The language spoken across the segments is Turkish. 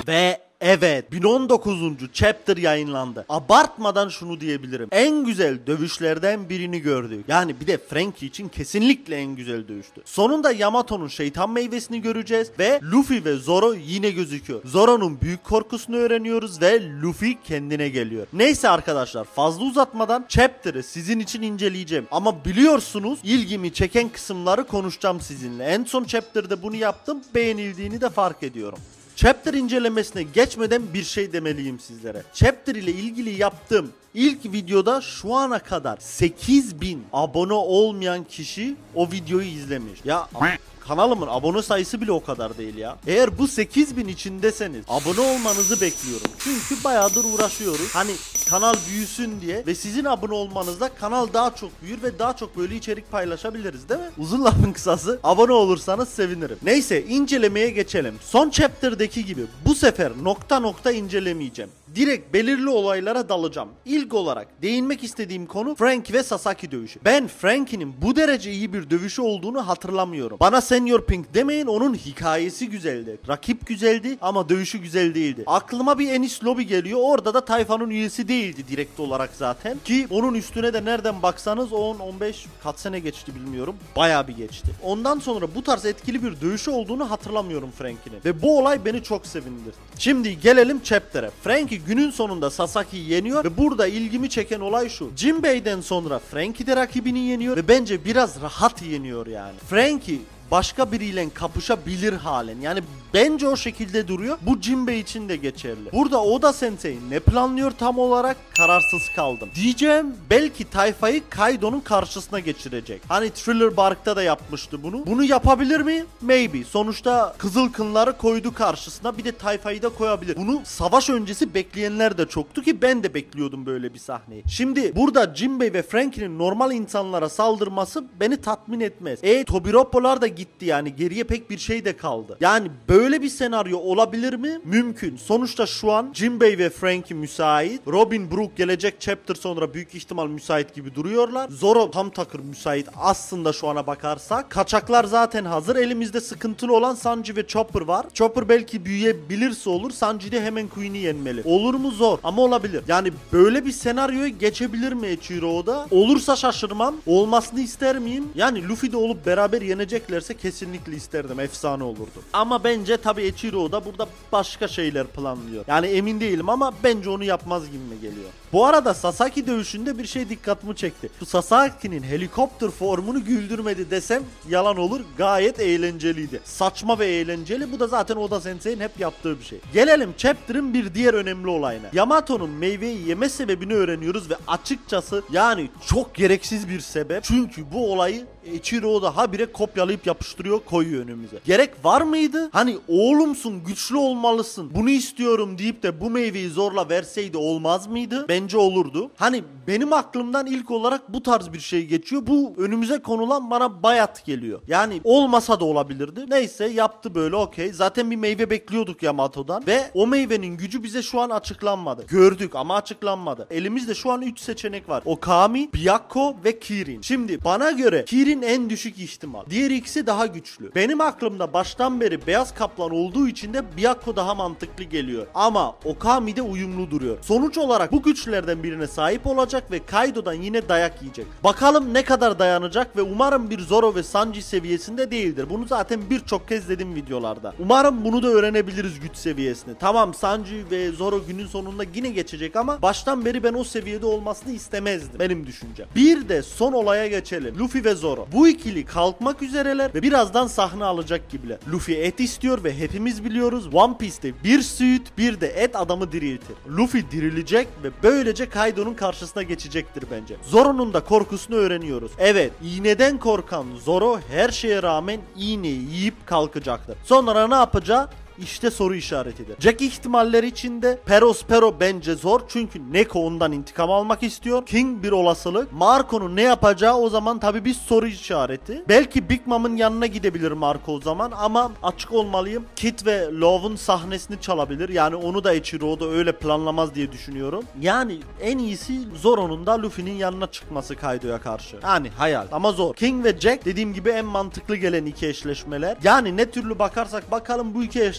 Ve evet, 1019. chapter yayınlandı. Abartmadan şunu diyebilirim. En güzel dövüşlerden birini gördük. Yani bir de Franky için kesinlikle en güzel dövüştü. Sonunda Yamato'nun şeytan meyvesini göreceğiz ve Luffy ve Zoro yine gözüküyor. Zoro'nun büyük korkusunu öğreniyoruz ve Luffy kendine geliyor. Neyse arkadaşlar, fazla uzatmadan chapter'ı sizin için inceleyeceğim. Ama biliyorsunuz ilgimi çeken kısımları konuşacağım sizinle. En son chapter'da bunu yaptım. Beğenildiğini de fark ediyorum. Chapter incelemesine geçmeden bir şey demeliyim sizlere. Chapter ile ilgili yaptığım ilk videoda şu ana kadar 8000 abone olmayan kişi o videoyu izlemiş. Ya kanalımın abone sayısı bile o kadar değil ya. Eğer bu 8000 içindeseniz abone olmanızı bekliyorum. Çünkü bayağıdır uğraşıyoruz. Hani kanal büyüsün diye ve sizin abone olmanızla kanal daha çok büyür ve daha çok böyle içerik paylaşabiliriz, değil mi? Uzun lafın kısası, abone olursanız sevinirim. Neyse, incelemeye geçelim. Son chapter'daki gibi bu sefer nokta nokta incelemeyeceğim. Direkt belirli olaylara dalacağım. İlk olarak değinmek istediğim konu Franky ve Sasaki dövüşü. Ben Franky'nin bu derece iyi bir dövüşü olduğunu hatırlamıyorum. Bana Senior Pink demeyin, onun hikayesi güzeldi. Rakip güzeldi ama dövüşü güzel değildi. Aklıma bir Enies Lobby geliyor. Orada da tayfanın üyesi değildi direkt olarak zaten. Ki onun üstüne de nereden baksanız 10-15 kaç sene geçti bilmiyorum. Bayağı bir geçti. Ondan sonra bu tarz etkili bir dövüşü olduğunu hatırlamıyorum Franky'nin. Ve bu olay beni çok sevindirdi. Şimdi gelelim chapter'e. Franky günün sonunda Sasaki'yi yeniyor ve burada ilgimi çeken olay şu. Jinbei'den sonra Franky de rakibini yeniyor ve bence biraz rahat yeniyor yani. Franky başka biriyle kapışabilir halen. Yani bence o şekilde duruyor. Bu Jinbei için de geçerli. Burada Oda Sensei ne planlıyor tam olarak kararsız kaldım. Diyeceğim belki tayfayı Kaido'nun karşısına geçirecek. Hani Thriller Bark'ta da yapmıştı bunu. Bunu yapabilir mi? Maybe. Sonuçta Kızıl Kınları koydu karşısına. Bir de tayfayı da koyabilir. Bunu savaş öncesi bekleyenler de çoktu ki ben de bekliyordum böyle bir sahneyi. Şimdi burada Jinbei ve Franky'nin normal insanlara saldırması beni tatmin etmez. Tobiropolar da gitti yani. Geriye pek bir şey de kaldı. Yani böyle bir senaryo olabilir mi? Mümkün. Sonuçta şu an Jinbei ve Franky müsait. Robin Brook gelecek chapter sonra büyük ihtimal müsait gibi duruyorlar. Zoro tam takır müsait aslında şu ana bakarsak. Kaçaklar zaten hazır. Elimizde sıkıntılı olan Sanji ve Chopper var. Chopper belki büyüyebilirse olur. Sanji de hemen Queen'i yenmeli. Olur mu? Zor. Ama olabilir. Yani böyle bir senaryoya geçebilir mi Eiichiro'da? Olursa şaşırmam. Olmasını ister miyim? Yani Luffy de olup beraber yeneceklerse kesinlikle isterdim. Efsane olurdu. Ama bence tabii Eiichiro da burada başka şeyler planlıyor. Yani emin değilim ama bence onu yapmaz gibime geliyor. Bu arada Sasaki dövüşünde bir şey dikkatimi çekti. Bu Sasaki'nin helikopter formunu güldürmedi desem yalan olur. Gayet eğlenceliydi. Saçma ve eğlenceli. Bu da zaten Oda Sensei'nin hep yaptığı bir şey. Gelelim chapter'ın bir diğer önemli olayına. Yamato'nun meyveyi yeme sebebini öğreniyoruz ve açıkçası yani çok gereksiz bir sebep. Çünkü bu olayı Eiichiro da habire kopyalayıp yapıştırıyor, koyuyor önümüze. Gerek var mıydı? Hani oğlumsun, güçlü olmalısın, bunu istiyorum deyip de bu meyveyi zorla verseydi olmaz mıydı? Bence olurdu. Hani benim aklımdan ilk olarak bu tarz bir şey geçiyor. Bu önümüze konulan bana bayat geliyor. Yani olmasa da olabilirdi. Neyse yaptı böyle, okey. Zaten bir meyve bekliyorduk Yamato'dan ve o meyvenin gücü bize şu an açıklanmadı. Gördük ama açıklanmadı. Elimizde şu an 3 seçenek var. Okami, Byakuya ve Kirin. Şimdi bana göre Kirin en düşük ihtimal. Diğer ikisi daha güçlü. Benim aklımda baştan beri beyaz kaplan olduğu için de Byakuya daha mantıklı geliyor. Ama Okami de uyumlu duruyor. Sonuç olarak bu güçlerden birine sahip olacak ve Kaido'dan yine dayak yiyecek. Bakalım ne kadar dayanacak ve umarım bir Zoro ve Sanji seviyesinde değildir. Bunu zaten birçok kez dedim videolarda. Umarım bunu da öğrenebiliriz güç seviyesini. Tamam, Sanji ve Zoro günün sonunda yine geçecek ama baştan beri ben o seviyede olmasını istemezdim. Benim düşüncem. Bir de son olaya geçelim. Luffy ve Zoro. Bu ikili kalkmak üzereler ve birazdan sahne alacak gibiler. Luffy et istiyor ve hepimiz biliyoruz One Piece'te bir süt bir de et adamı diriltir. Luffy dirilecek ve böylece Kaido'nun karşısına geçecektir bence. Zoro'nun da korkusunu öğreniyoruz. Evet, iğneden korkan Zoro her şeye rağmen iğneyi yiyip kalkacaktır. Sonra ne yapacağı? İşte soru işaretidir. Jack ihtimalleri içinde Perospero bence zor çünkü Neko ondan intikam almak istiyor. King bir olasılık. Marco'nun ne yapacağı o zaman tabi bir soru işareti. Belki Big Mom'un yanına gidebilir Marco o zaman ama açık olmalıyım. Kid ve Love'un sahnesini çalabilir. Yani onu da Eiichiro da öyle planlamaz diye düşünüyorum. Yani en iyisi Zoro'nun da Luffy'nin yanına çıkması Kaido'ya karşı. Yani hayal ama zor. King ve Jack dediğim gibi en mantıklı gelen iki eşleşmeler. Yani ne türlü bakarsak bakalım bu iki eşleşme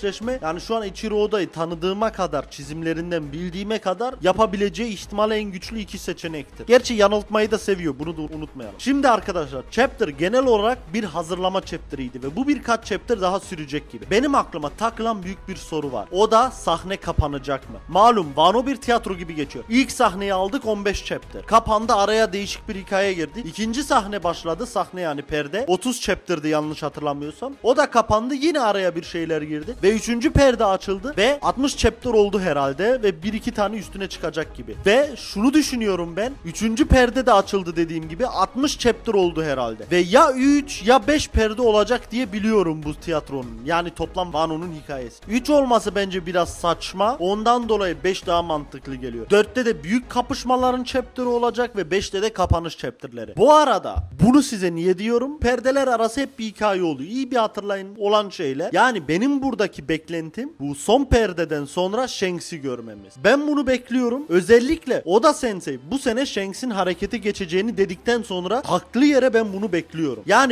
eşleşme yani şu an Eiichiro Oda'yı tanıdığıma kadar, çizimlerinden bildiğime kadar yapabileceği ihtimal en güçlü iki seçenektir. Gerçi yanıltmayı da seviyor, bunu da unutmayalım. Şimdi arkadaşlar chapter genel olarak bir hazırlama chapter'ıydı ve bu birkaç chapter daha sürecek gibi. Benim aklıma takılan büyük bir soru var. O da sahne kapanacak mı? Malum Wano bir tiyatro gibi geçiyor. İlk sahneyi aldık 15 chapter. Kapandı, araya değişik bir hikaye girdi. İkinci sahne başladı. Sahne yani perde. 30 chapter'dı yanlış hatırlamıyorsam. O da kapandı. Yine araya bir şeyler girdi. Ve üçüncü perde açıldı. Ve 60 chapter oldu herhalde. Ve 1-2 tane üstüne çıkacak gibi. Ve şunu düşünüyorum ben. Üçüncü perde de açıldı dediğim gibi. 60 chapter oldu herhalde. Ve ya 3 ya 5 perde olacak diye biliyorum bu tiyatronun. Yani toplam Wano'nun hikayesi. 3 olması bence biraz saçma. Ondan dolayı 5 daha mantıklı geliyor. 4'te de büyük kapışmaların chapter'ı olacak ve 5'te de kapanış chapter'leri. Bu arada bunu size niye diyorum? Perdeler arası hep bir hikaye oluyor. İyi bir hatırlayın olan şeyler. Yani benim buradaki beklentim bu son perdeden sonra Shanks'i görmemiz. Ben bunu bekliyorum. Özellikle Oda Sensei bu sene Shanks'in harekete geçeceğini dedikten sonra haklı yere ben bunu bekliyorum. Yani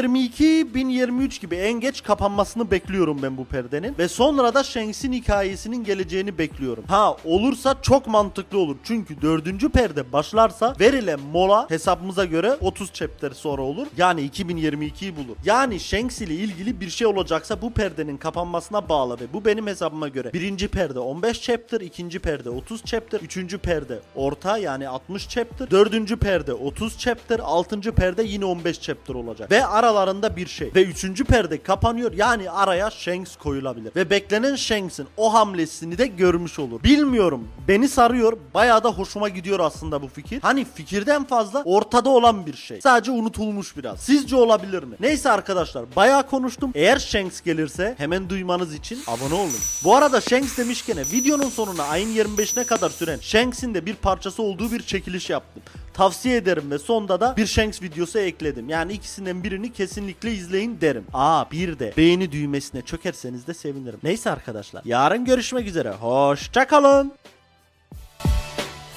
1022-1023 gibi en geç kapanmasını bekliyorum ben bu perdenin. Ve sonra da Shanks'in hikayesinin geleceğini bekliyorum. Ha olursa çok mantıklı olur. Çünkü 4. perde başlarsa verilen mola hesabımıza göre 30 chapter sonra olur. Yani 2022'yi bulur. Yani Shanks ile ilgili bir şey olacaksa bu perdenin kapanmasına bağlı ve bu benim hesabıma göre 1. perde 15 chapter, 2. perde 30 chapter, 3. perde orta yani 60 chapter, 4. perde 30 chapter, 6. perde yine 15 chapter olacak. Ve aralarında bir şey. Ve 3. perde kapanıyor. Yani araya Shanks koyulabilir. Ve beklenen Shanks'in o hamlesini de görmüş olur. Bilmiyorum. Beni sarıyor. Bayağı da hoşuma gidiyor aslında bu fikir. Hani fikirden fazla ortada olan bir şey. Sadece unutulmuş biraz. Sizce olabilir mi? Neyse arkadaşlar bayağı konuştum. Eğer Shanks gelirse hemen duymanız için abone olun. Bu arada Shanks demişken videonun sonuna ayın 25'ine kadar süren Shanks'in de bir parçası olduğu bir çekiliş yaptım. Tavsiye ederim ve sonda da bir Shanks videosu ekledim. Yani ikisinden birini kesinlikle izleyin derim. Bir de beğeni düğmesine çökerseniz de sevinirim. Neyse arkadaşlar yarın görüşmek üzere. Hoşça kalın.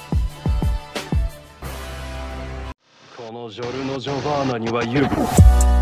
このジョルノ・ジョバーナには許